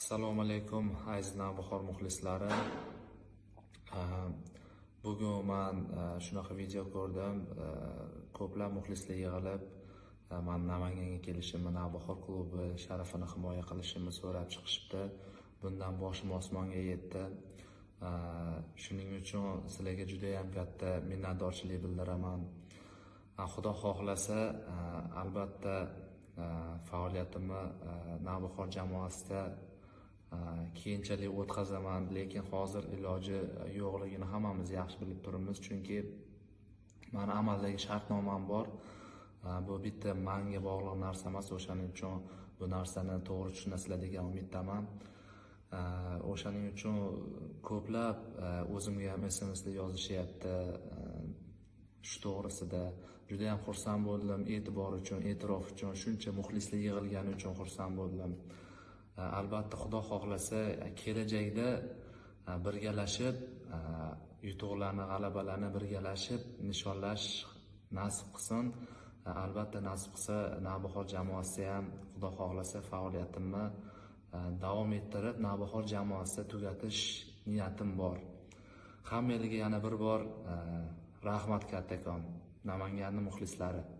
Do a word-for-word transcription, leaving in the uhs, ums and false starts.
Assalomu alaykum aziz Navbahor muxlislari. Bugun men shunaqa video ko'rdim. Ko'plab muxlislar yig'ilib, men Namanganga kelishimni, Navbahor klubi sharafini himoya qilishimni so'rab chiqishibdi. Bundan boshim osmonga yetdi. Shuning uchun sizlarga juda ham katta minnatdorchilik bildiraman. Xudo xohlasa, albatta faoliyatimni Navbahor jamoasida keyinchalik o'tkazaman, lekin hozir iloji yo'qligini hammamiz yaxshi bilib turibmiz, chunki meni amaldagi shartnomam bor. Bu bitta menga bog'liq narsa emas, o'shaning uchun bu narsani to'g'ri tushunasizlar degan umiddaman. O'shaning uchun ko'plab o'zimga ham S M S'da yozishyapti shu to'g'risida. Juda ham xursand bo'ldim, e'tibor uchun, e'tirof uchun, shuncha muxlislar yig'ilgani uchun xursand bo'ldim. Albatta Xudo xohlasa kelajakda birgalashib yutuqlarni, g'alabalarni birgalashib nishonlash nasib qilsin. Albatta nasib qilsa Navbahor jamoasida ham Xudo xohlasa faoliyatimni davom ettirib Navbahor jamoasida tugatish niyatim bor. Hammalarga yana bir bor rahmat kattakon, Namanganning muxlislari.